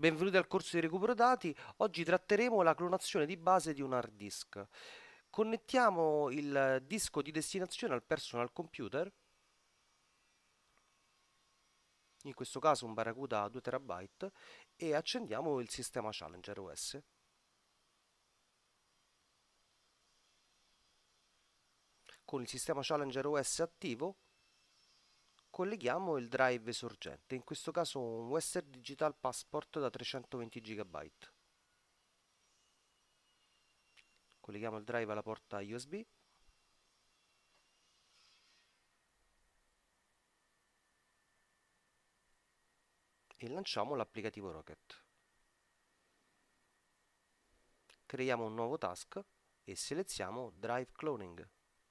Benvenuti al corso di recupero dati. Oggi tratteremo la clonazione di base di un hard disk. Connettiamo il disco di destinazione al personal computer, in questo caso un Barracuda 2 TB, e accendiamo il sistema Challenger OS. Con il sistema Challenger OS attivo colleghiamo il drive sorgente, in questo caso un Western Digital Passport da 320 GB. Colleghiamo il drive alla porta USB e lanciamo l'applicativo Rocket. Creiamo un nuovo task e selezioniamo Drive Cloning.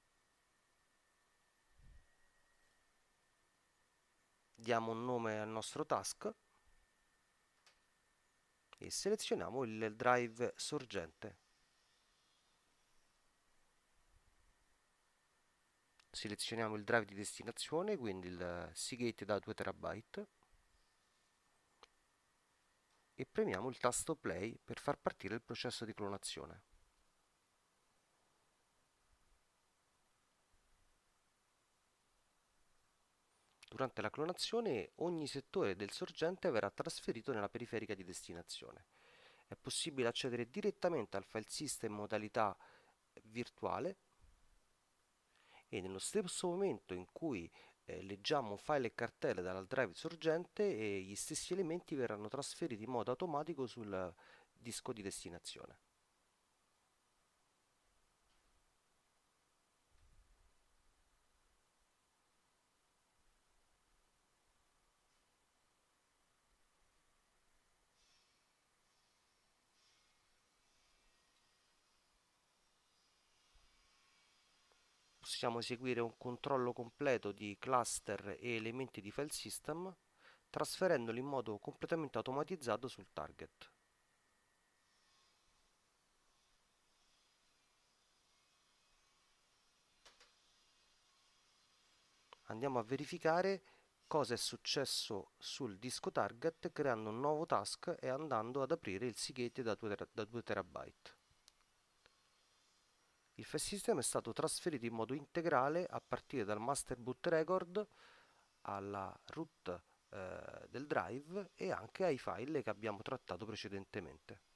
Diamo un nome al nostro task e selezioniamo il drive sorgente. Selezioniamo il drive di destinazione, quindi il Seagate da 2 TB, e premiamo il tasto Play per far partire il processo di clonazione. Durante la clonazione ogni settore del sorgente verrà trasferito nella periferica di destinazione. È possibile accedere direttamente al file system in modalità virtuale e nello stesso momento in cui leggiamo un file e cartelle dal drive sorgente, gli stessi elementi verranno trasferiti in modo automatico sul disco di destinazione. Possiamo eseguire un controllo completo di cluster e elementi di file system, trasferendoli in modo completamente automatizzato sul target. Andiamo a verificare cosa è successo sul disco target creando un nuovo task e andando ad aprire il Seagate da 2 TB. Il file system è stato trasferito in modo integrale a partire dal master boot record alla root del drive e anche ai file che abbiamo trattato precedentemente.